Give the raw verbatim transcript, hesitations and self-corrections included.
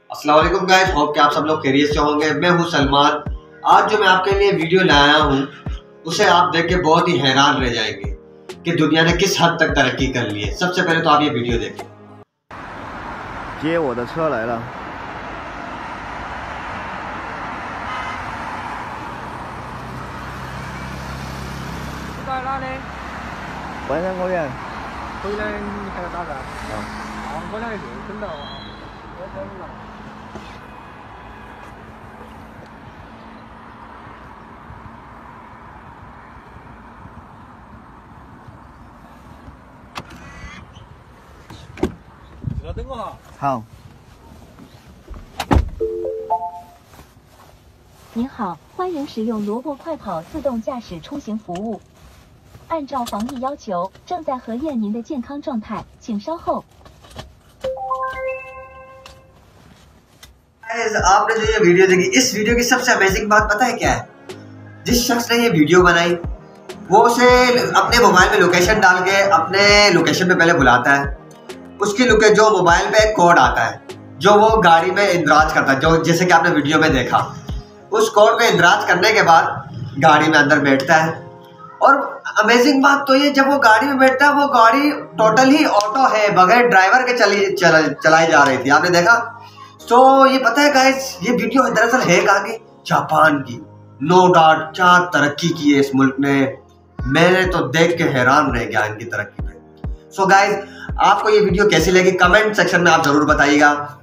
अस्सलाम वालेकुम guys, hope कि आप सब लोग खैरियत से होंगे। मैं हूं सलमान। आज जो मैं आपके लिए वीडियो लाया हूं उसे आप देख के बहुत ही हैरान रह जाएंगे कि दुनिया ने किस हद तक तरक्की कर ली है। सबसे पहले तो आप ये वीडियो देखें। 接我的车来了。 在哪里？ 环山公园。 回来你看到哪个？ 啊。 啊，我俩就跟到啊，我跟到。稍等我哈。 好。 您好，欢迎使用萝卜快跑自动驾驶出行服务。按照防疫要求，正在核验您的健康状态，请稍后。 आपने जो ये वीडियो देखी, इस वीडियो की सबसे अमेजिंग बात पता है क्या है? जिस शख्स ने ये वीडियो बनाई वो उसे अपने मोबाइल में लोकेशन डाल के अपने लोकेशन पे पहले बुलाता है। उसकी लोकेशन जो मोबाइल पे एक कोड आता है जो वो गाड़ी में इंदराज करता है, जो जैसे कि आपने वीडियो में देखा। उस कोड को इंदराज करने के बाद गाड़ी में अंदर बैठता है। और अमेजिंग बात तो ये, जब वो गाड़ी में बैठता है वो गाड़ी टोटल ही ऑटो है, बगैर ड्राइवर के चली चला, चलाई जा रही थी। आपने देखा? तो ये पता है गाइस, ये वीडियो दरअसल है कहाँ की? जापान की। नो डाउट, क्या तरक्की की है इस मुल्क ने। मैंने तो देख के हैरान रह गया इनकी तरक्की पे। सो गाइस, आपको ये वीडियो कैसी लगी कमेंट सेक्शन में आप जरूर बताइएगा।